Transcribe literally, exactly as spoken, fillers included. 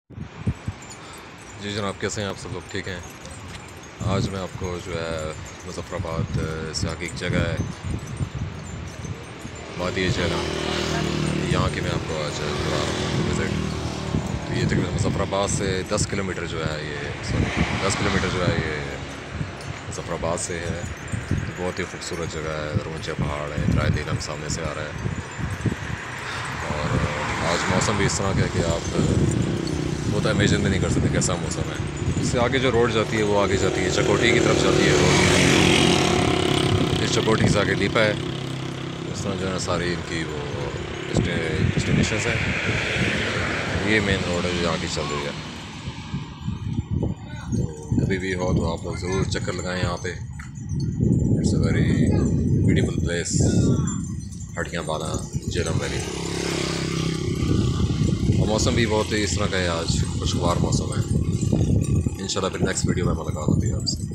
जी जनाब, कैसे हैं आप सब लोग? ठीक हैं। आज मैं आपको जो है मुज़फ़्फ़राबाद से आगे एक जगह है वादी झेलम, यहाँ की मैं आपको आज करा रहा हूँ विज़िट। तो ये तकरीबन मुज़फ़्फ़राबाद से दस किलोमीटर जो है ये सॉरी दस किलोमीटर जो है ये मुज़फ़्फ़राबाद से है। तो बहुत ही खूबसूरत जगह है, इधर ऊँचे पहाड़ है, दरिया नीलम सामने से आ रहा है और आज मौसम भी इस तरह का है कि आप वो तो इमेजिन भी नहीं कर सकते कैसा मौसम है। इससे आगे जो रोड जाती है वो आगे जाती है चकोटी की तरफ जाती है रोड। इस चकोटी से आगे लीपा है। इस तरह जो है सारी इनकी वो डेस्टिनेशन है। ये मेन रोड है जो यहाँ की चल रही है। तो कभी भी हो तो आप लोग ज़रूर चक्कर लगाएं यहाँ पे। It's a very beautiful place, हटियाँ बाना झेलम वैली। और मौसम भी बहुत ही इस तरह का है, आज खुशगवार मौसम है। इंशाल्लाह फिर नेक्स्ट वीडियो में मुलाकात होती है आपसे।